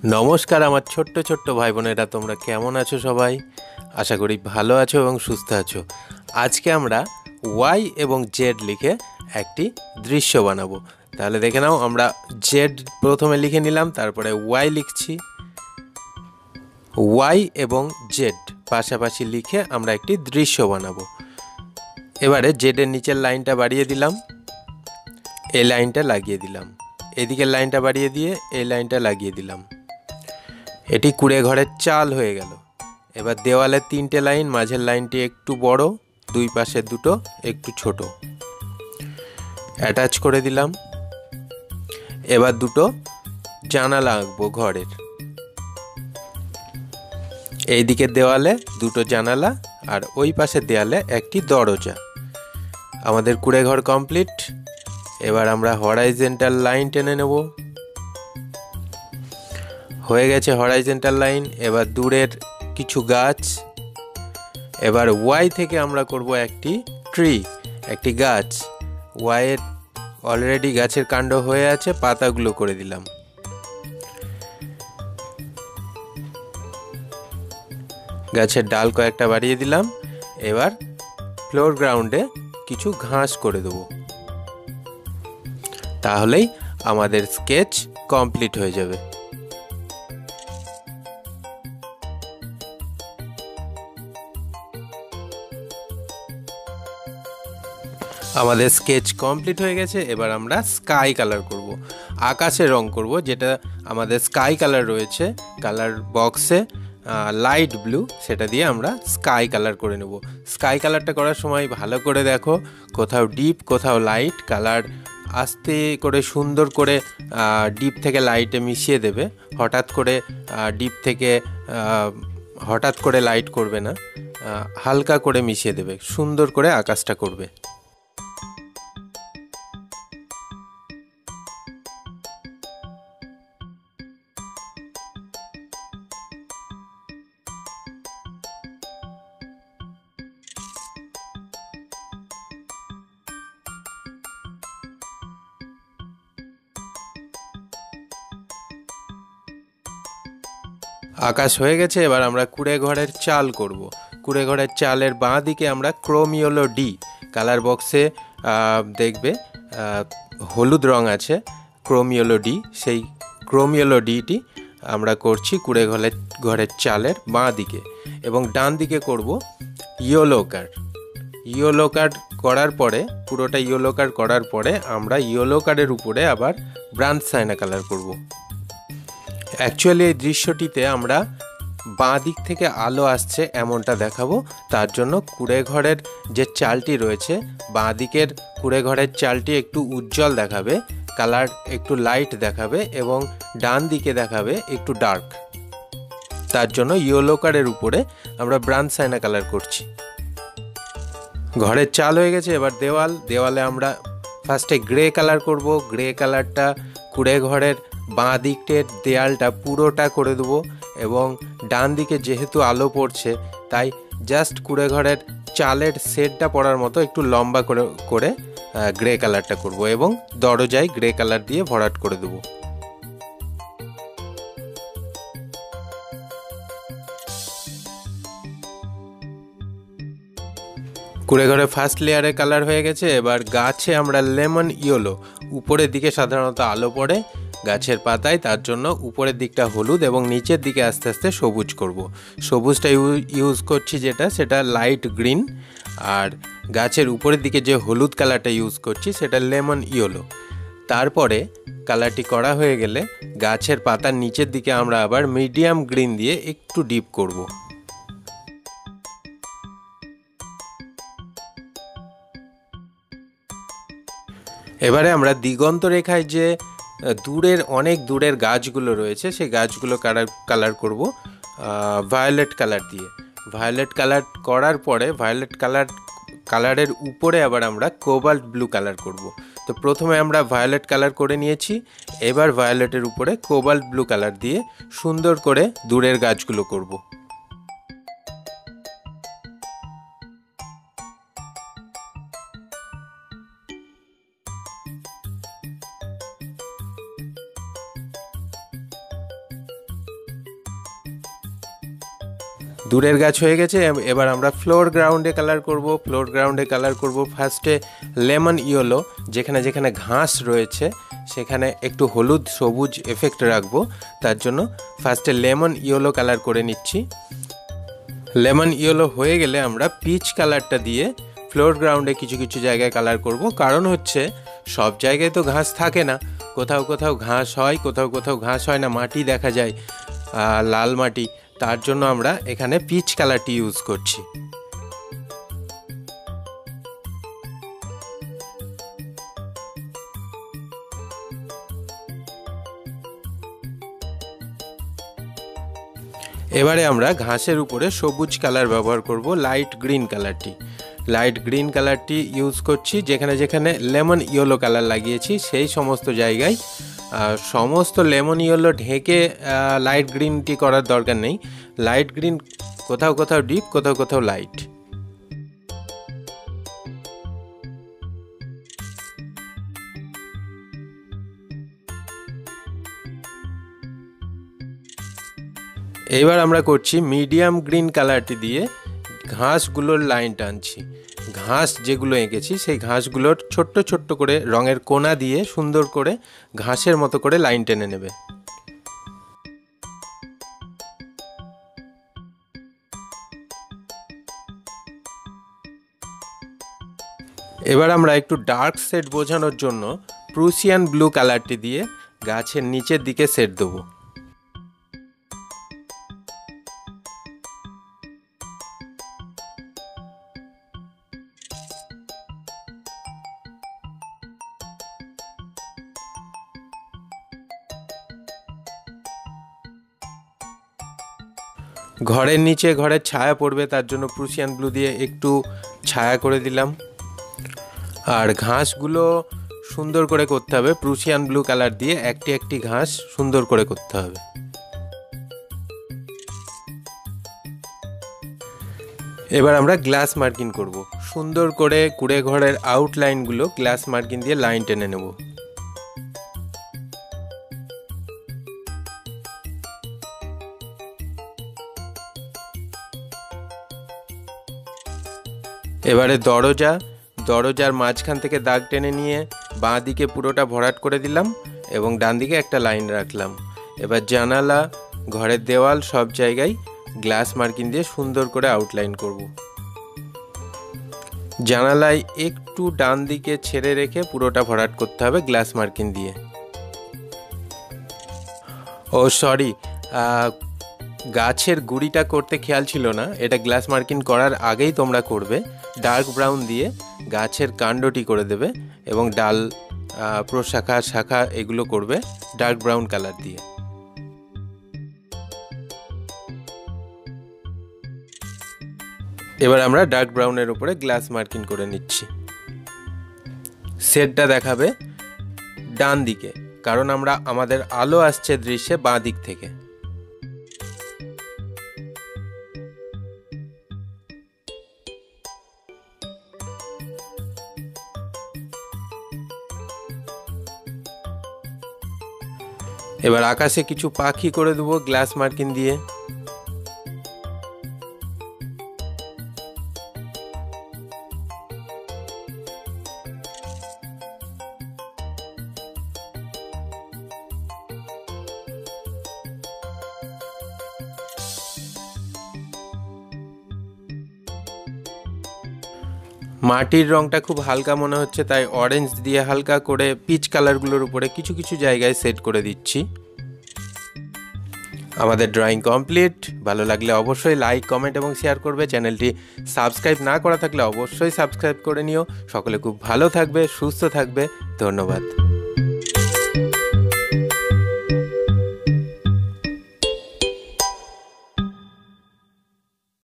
नमस्कार आमार छोट्ट छोट्ट भाई बोनेरा तोमरा केमन आछो सबाई। आशा करी भालो आछो एबं सुस्थ आछो। आजके आमरा वाई एबं जेड लिखे एकटी दृश्य बानाबो। ताहले देखे नाओ आमरा जेड प्रथमे लिखे निलाम, तारपरे वाई लिखछि। वाई एबं जेड पाशापाशि लिखे आमरा एकटी दृश्य बानाबो। एबारे जेडेर नीचेर लाइनटा बाड़िये दिलाम, এই লাইনটা লাগিয়ে দিলাম, এদিকের লাইনটা বাড়িয়ে দিয়ে এই লাইনটা লাগিয়ে দিলাম। এটি কুড়ে ঘরের চাল হয়ে গেল। এবার দেওয়ালে তিনটে লাইন, মাঝের লাইনটি একটু বড়, দুই পাশে দুটো একটু ছোট, অ্যাটাচ করে দিলাম। এবার দুটো জানালা আঁকবো ঘরের। এই দিকের দেওয়ালে দুটো জানালা আর ওই পাশের দেওয়ালে একটি দরজা। আমাদের কুড়ে ঘর কমপ্লিট। এবার আমরা হরাইজন্টাল লাইন টেনে নেব। হয়ে গেছে হরাইজন্টাল লাইন। এবার দূরের কিছু গাছ। এবার ওয়াই থেকে আমরা করব একটি ট্রি, একটি গাছ। ওয়াইয়ের অলরেডি গাছের কাণ্ড হয়ে আছে, পাতাগুলো করে দিলাম। গাছের ডাল কয়েকটা বাড়িয়ে দিলাম। এবার ফ্লোর গ্রাউন্ডে কিছু ঘাস করে দেবো, তাহলেই আমাদের স্কেচ কমপ্লিট হয়ে যাবে। আমাদের স্কেচ কমপ্লিট হয়ে গেছে। এবার আমরা স্কাই কালার করব, আকাশে রং করব, যেটা আমাদের স্কাই কালার রয়েছে কালার বক্সে লাইট ব্লু, সেটা দিয়ে আমরা স্কাই কালার করে নেব। স্কাই কালারটা করার সময় ভালো করে দেখো, কোথাও ডিপ কোথাও লাইট। কালার আস্তে করে সুন্দর করে ডিপ থেকে লাইটে মিশিয়ে দেবে। হঠাৎ করে ডিপ থেকে হঠাৎ করে লাইট করবে না, হালকা করে মিশিয়ে দেবে, সুন্দর করে আকাশটা করবে। আকাশ হয়ে গেছে। এবার আমরা কুড়ে ঘরের চাল করব। কুড়ে ঘরের চালের বাঁ দিকে আমরা ক্রোম ইয়েলো ডি, কালার বক্সে দেখবে হলুদ রং আছে ক্রোম ইয়েলো ডি, সেই ক্রোম ইয়েলো ডিটি আমরা করছি কুড়ে ঘরের চালের বাঁ দিকে। এবং ডান দিকে করব ইয়েলো কার্ড। ইয়েলো কার্ড করার পরে, পুরোটা ইয়েলো কার্ড করার পরে আমরা ইয়েলো কার্ডের উপরে আবার ব্রাঞ্চ সাইনা কালার করব। অ্যাকচুয়ালি এই দৃশ্যটিতে আমরা বাঁ দিক থেকে আলো আসছে এমনটা দেখাবো। তার জন্য কুড়ে ঘরের যে চালটি রয়েছে, বাঁ দিকের কুড়ে ঘরের চালটি একটু উজ্জ্বল দেখাবে, কালার একটু লাইট দেখাবে, এবং ডান দিকে দেখাবে একটু ডার্ক। তার জন্য ইয়েলো কার্ডের উপরে আমরা ব্রাঞ্চ সাইনা কালার করছি। ঘরের চাল হয়ে গেছে। এবার দেওয়ালে আমরা ফার্স্টে গ্রে কালার করব। গ্রে কালারটা কুড়ে ঘরের বাঁ দিকের দেয়ালটা পুরোটা করে দেবো, এবং ডান দিকে যেহেতু আলো পড়ছে তাই জাস্ট কুড়ে ঘরের চালের সেটটা পড়ার মতো একটু লম্বা করে গ্রে কালারটা করব, এবং দরজায় গ্রে কালার দিয়ে ভরাট করে দেবো। কুড়ে ঘরে ফার্স্ট লেয়ারে কালার হয়ে গেছে। এবার গাছে আমরা লেমন ইয়েলো, উপরের দিকে সাধারণত আলো পড়ে গাছের পাতায়, তার জন্য উপরের দিকটা হলুদ এবং নিচের দিকে আস্তে আস্তে সবুজ করব। সবুজটা ইউজ করছি সেটা লাইট গ্রিন, আর গাছের উপরের দিকে যে হলুদ কালারটা ইউজ করছি সেটা লেমন ইয়েলো। তারপরে কালারটি করা হয়ে গেলে গাছের পাতার নিচের দিকে আমরা আবার মিডিয়াম গ্রিন দিয়ে একটু ডিপ করব। এবারে আমরা দিগন্ত রেখায় যে অনেক দূরের গাছগুলো রয়েছে সেই গাছগুলো কালার করব ভায়োলেট কালার দিয়ে। ভায়োলেট কালার করার পরে ভায়োলেট কালারের উপরে আবার আমরা কোবাল্ট ব্লু কালার করব। তো প্রথমে আমরা ভায়োলেট কালার করে নিয়েছি, এবার ভায়োলেটের উপরে কোবাল্ট ব্লু কালার দিয়ে সুন্দর করে দূরের গাছগুলো করব। দূরের গাছ হয়ে গেছে। এবার আমরা ফ্লোর গ্রাউন্ডে কালার করব। ফ্লোর গ্রাউন্ডে কালার করব ফার্স্টে লেমন ইয়েলো, যেখানে যেখানে ঘাস রয়েছে সেখানে একটু হলুদ সবুজ এফেক্ট রাখবো। তার জন্য ফার্স্টে লেমন ইয়েলো কালার করে নিচ্ছি। লেমন ইয়েলো হয়ে গেলে আমরা পিচ কালারটা দিয়ে ফ্লোর গ্রাউন্ডে কিছু কিছু জায়গায় কালার করব। কারণ হচ্ছে সব জায়গায় তো ঘাস থাকে না, কোথাও কোথাও ঘাস হয়, কোথাও কোথাও ঘাস হয় না, মাটি দেখা যায় লাল মাটি। তার জন্য আমরা এখানে পিচ কালারটি ইউজ করছি। এবারে আমরা ঘাসের উপরে সবুজ কালার ব্যবহার করব, লাইট গ্রিন কালারটি। লাইট গ্রিন কালারটি ইউজ করছি। যেখানে যেখানে লেমন ইয়েলো কালার লাগিয়েছি সেই সমস্ত জায়গায় সমস্ত লেমন ইয়েলো ঢেকে লাইট গ্রিনটি করার দরকার নেই। লাইট গ্রিন কোথাও কোথাও ডিপ, কোথাও কোথাও লাইট। এবার আমরা করছি মিডিয়াম গ্রিন কালারটি দিয়ে ঘাসগুলোর লাইন টানছি। ঘাস যেগুলো এঁকেছি সেই ঘাসগুলোর ছোট্ট ছোট্ট করে রঙের কোনা দিয়ে সুন্দর করে ঘাসের মতো করে লাইন টেনে নেবে। এবার আমরা একটু ডার্ক শেড বোঝানোর জন্য প্রুসিয়ান ব্লু কালারটি দিয়ে গাছের নিচের দিকে শেড দেবো। ঘরের নিচে ঘরের ছায়া পড়বে, তার জন্য প্রুসিয়ান ব্লু দিয়ে একটু ছায়া করে দিলাম। আর ঘাসগুলো সুন্দর করে করতে হবে, প্রুসিয়ান ব্লু কালার দিয়ে একটি একটি ঘাস সুন্দর করে করতে হবে। এবার আমরা গ্লাস মার্কিং করব। সুন্দর করে কুড়ে ঘরের আউটলাইনগুলো গ্লাস মার্কিং দিয়ে লাইন টেনে নেব। এবারে দরজার মাঝখান থেকে দাগ টেনে নিয়ে বাঁ দিকে পুরোটা ভরাট করে দিলাম এবং ডান দিকে একটা লাইন রাখলাম। এবার জানালা, ঘরের দেওয়াল সব জায়গায় গ্লাস মার্কিং দিয়ে সুন্দর করে আউটলাইন করব। জানালায় একটু ডান দিকে ছেড়ে রেখে পুরোটা ভরাট করতে হবে গ্লাস মার্কিং দিয়ে। ও সরি, গাছের গুঁড়িটা করতে খেয়াল ছিল না, এটা গ্লাস মার্কিং করার আগেই তোমরা করবে। ডার্ক ব্রাউন দিয়ে গাছের কাণ্ডটি করে দেবে এবং ডাল, প্রশাখা, শাখা এগুলো করবে ডার্ক ব্রাউন কালার দিয়ে। এবার আমরা ডার্ক ব্রাউনের উপরে গ্লাস মার্কিং করে নিচ্ছি। শেডটা দেখাবে ডান দিকে, কারণ আমাদের আলো আসছে দৃশ্যে বাঁ দিক থেকে। এবার আকাশে কিছু পাখি করে দেবো গ্লাস মার্কিং দিয়ে। মাটির রংটা খুব হালকা মনে হচ্ছে, তাই অরেঞ্জ দিয়ে হালকা করে পিচ কালারগুলোর উপরে কিছু কিছু জায়গায় সেট করে দিচ্ছি। আমাদের ড্রয়িং কমপ্লিট। ভালো লাগলে অবশ্যই লাইক, কমেন্ট এবং শেয়ার করবে। চ্যানেলটি সাবস্ক্রাইব না করা থাকলে অবশ্যই সাবস্ক্রাইব করে নিও। সকলে খুব ভালো থাকবে, সুস্থ থাকবে। ধন্যবাদ।